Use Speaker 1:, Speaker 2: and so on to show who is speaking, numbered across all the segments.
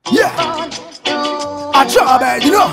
Speaker 1: Yeah, a job, you know.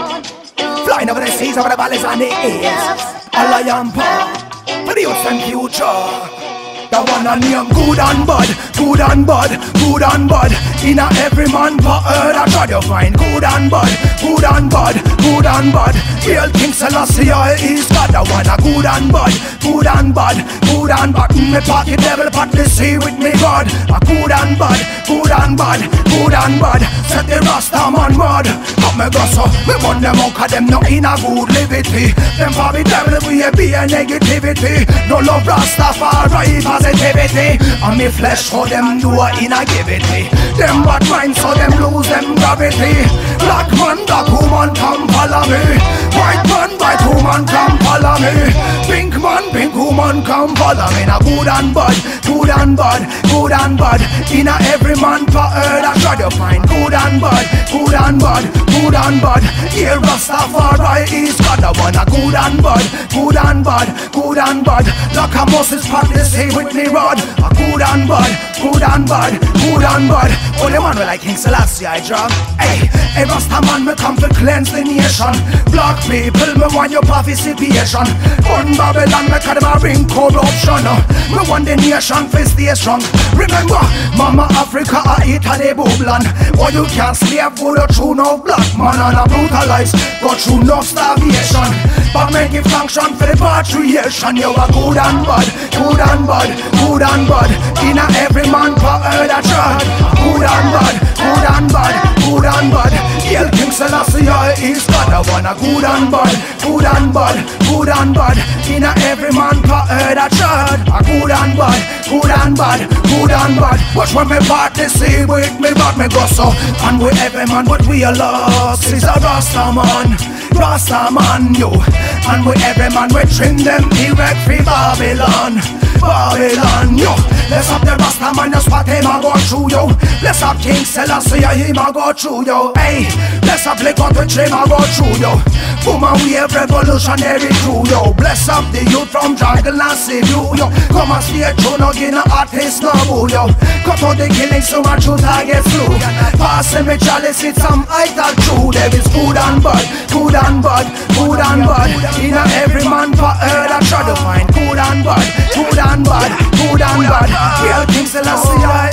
Speaker 1: Flying over the seas, over the valleys and the hills. All I am for the youth and future. The one and name good and bad, good and bad, good and bad. In a every man for earth I try to find good and bad, good and bad, good and bad. Real King Selassie is God. The one a good and bad, good and bad, good and bad. Me pocket devil pot the sea with me God. A good and bad, good and bad, good and bad. Set the Rasta man mad. Come me go so, me want them out 'cause them not in a good liberty. Them for the devil we be a negativity. No love Rastafari positivity. And me flesh for them do a inactivity. Them bad mind so them lose them gravity. Black man, black woman come follow me. White man, white woman come follow me. Pink man, pink woman come follow me. Now good and bad, good and bad, good and bad. In a every man for earth I try to find good and bad, good and bad, good and bad. Here Rastafari is God. The one a good and bad, good and bad, good and bad. Like a Moses practice say with me rod. A good and bad, good and bad, good and bad. Only man will like King Selassie I drop. Hey, a Rasta man me come to cleanse the nation. Black people me want your participation. On Babylon me call them a bring corruption. Me want the nation to stay strong. Remember, Mama Africa a Italy bubblan. Or you can't slave go through no black man and a brutalize. Go through no starvation. But me give function for the patriation. You are good and bad, good and bad, good and bad. In a every man for earth a trod. Good and bad, good and bad, good and bad. Hail King Selassie is God. The one a good and bad, good and bad, good and bad. In a every man for earth a trod. A good and bad, good and bad, good and bad. Watch when me party see with me but me go so. And with every man what we are lost is a Rasta man, Rasta man yo. And with every man we trim them direct free Babylon, Babylon yo. Let's have the Rasta man, that's what him a go through yo. Let's have King Selassie, him a go through yo. Hey, let's have Lick out which him a go through yo. Boom and wave revolutionary crew yo. Bless up the youth from jungle and Cebu yo. Come and stay true, no give no artist no boo yo. Cut out the killing so much truth I get through. Passing me chalice with some idol true. There is good and bad, good and bad, good and bad. In a every man for earth I try to find good and bad, good and bad, good and bad. Real King Selassie